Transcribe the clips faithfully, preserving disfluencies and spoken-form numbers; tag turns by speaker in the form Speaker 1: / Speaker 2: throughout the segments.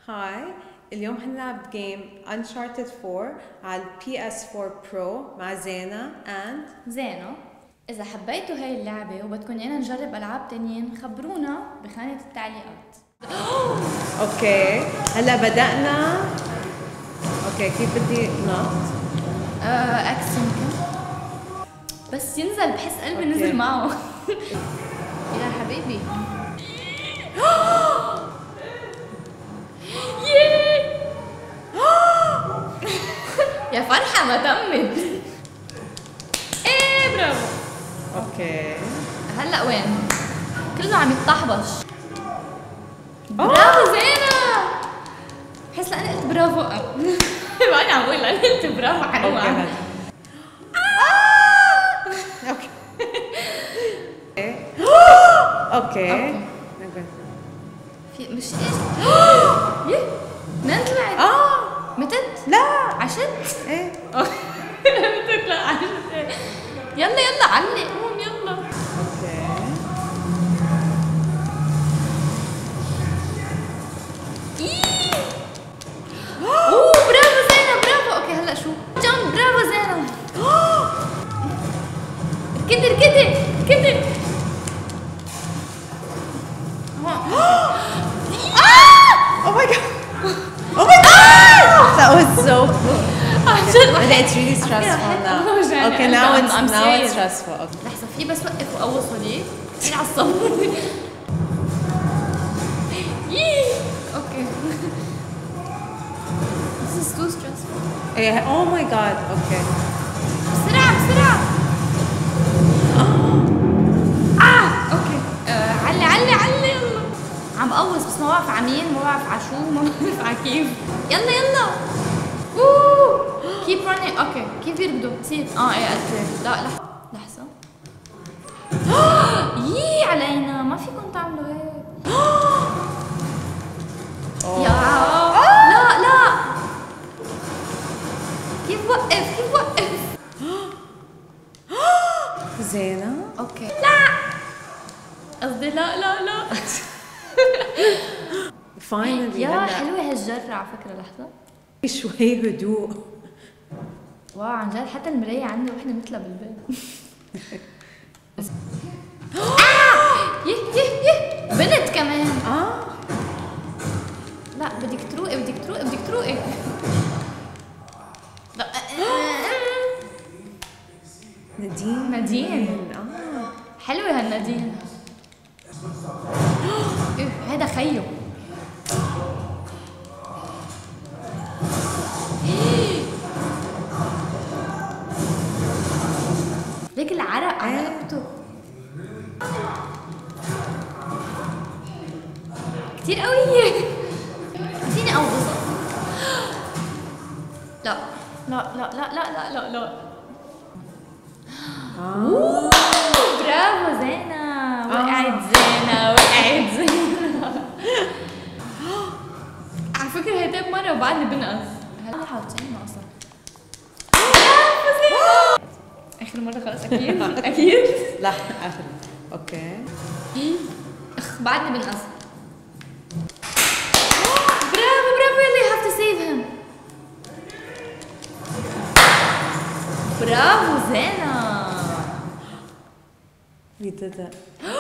Speaker 1: هاي اليوم حنلعب جيم Uncharted فور على البي اس فور برو مع زينة and
Speaker 2: زينة. إذا حبيتوا هاي اللعبة وبدكم إيانا نجرب ألعاب تانيين خبرونا بخانة التعليقات.
Speaker 1: اوكي هلا بدأنا. اوكي كيف بدي نط؟
Speaker 2: آه اكس يمكن بس ينزل بحس قلبي
Speaker 1: أوكي.
Speaker 2: نزل معه. يا حبيبي يا فرحة ما تمت. ايه برافو.
Speaker 1: اوكي
Speaker 2: هلا وين؟ كله عم يتطحبش. برافو زينة. بحس لأني قلت برافو. ما أنا عم بقول لأني قلت برافو حلوة.
Speaker 1: اوكي اوكي اوكي اوكي
Speaker 2: في مش ايش؟ يه منين طلعت؟
Speaker 1: اه
Speaker 2: متت؟
Speaker 1: لا
Speaker 2: عشت؟
Speaker 1: ايه
Speaker 2: متت لا عشت. يلا يلا علق قوم يلا.
Speaker 1: اوكي
Speaker 2: إيه. اوه برافو زينة برافو. اوكي هلا شو؟ جامب برافو زينة. كدر كدر كدر.
Speaker 1: Oh my god! Oh my god! That was so cool. And it's really stressful now. Okay, now it's now it's stressful. Okay.
Speaker 2: لحظة في بس وقف وأوصل ليه؟ كثير عصبوني. ييه اوكي. This is too stressful.
Speaker 1: Yeah, oh my god. Okay.
Speaker 2: بسرعة بسرعة. اه اوكي. آه، علي علي علي يلا. عم قوص بس ما بعرف على مين، ما بعرف على شو، ما بعرف على كيف. يلا يلا. اوه keep running. اوكي كيف يركضوا؟ تصير اه ايه قلت لا لحظة لحظة. يي علينا ما فيكم تعملوا هيك. يا لا لا كيف وقف كيف وقف.
Speaker 1: زينة.
Speaker 2: اوكي لا قصدي لا لا لا.
Speaker 1: Finally.
Speaker 2: يا حلوة هالجرة على فكرة. لحظة
Speaker 1: شوي هدوء.
Speaker 2: واو عن جد حتى المراية عندي وإحنا مثلها بالبيت. آه يه يه يه بنت كمان.
Speaker 1: اه
Speaker 2: لا بدك تروقي بدك تروقي بدك تروقي. لا
Speaker 1: نادين.
Speaker 2: نادين.
Speaker 1: اه
Speaker 2: حلوة هالنادين. إيه هذا خيو. ليك العرق على رقبته. كتير قوية. فيني أوصل. لا لا لا لا لا لا لا.
Speaker 1: اه
Speaker 2: برافو زينة. وقعت زينة وقعت زينة. على فكرة هي تاني مرة وبعدني بنقص. هلا حاطين ناقصة. برافو زينة. آخر مرة خلاص أكيد أكيد.
Speaker 1: لا اخر. اوكي
Speaker 2: اخ بعدني بنقص. برافو برافو يلا you have to save him. برافو زينة.
Speaker 1: We did it.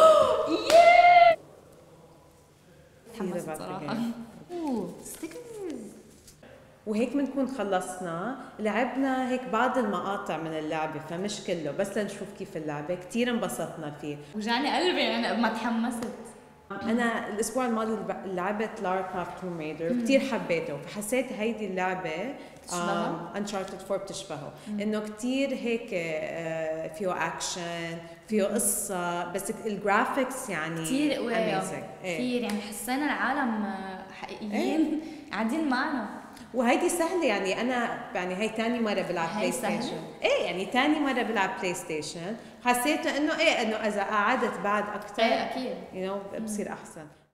Speaker 2: تحمست صراحة. اوه ستيكرز.
Speaker 1: وهيك بنكون خلصنا. لعبنا هيك بعض المقاطع من اللعبة فمش كله بس لنشوف كيف اللعبة. كتير انبسطنا فيه.
Speaker 2: وجعني قلبي انا ما تحمست.
Speaker 1: أنا الأسبوع الماضي لعبت لارا كرافت توم ريدر وكتير حبيته فحسيت هيدي اللعبة Uncharted فور بتشبهه. إنه كتير هيك آه، فيه أكشن فيه قصة بس الجرافيكس يعني
Speaker 2: كثير قوية.
Speaker 1: إيه.
Speaker 2: كثير يعني حسينا العالم حقيقيين قاعدين معنا.
Speaker 1: وهيدي سهلة يعني أنا يعني هي ثاني مرة بلعب
Speaker 2: هي
Speaker 1: بلاي
Speaker 2: سهلة؟
Speaker 1: ستيشن. إيه يعني ثاني مرة بلعب بلاي ستيشن حسيت إنه إيه إنه إذا قعدت بعد أكثر
Speaker 2: ايه اكيد
Speaker 1: you know بصير أحسن.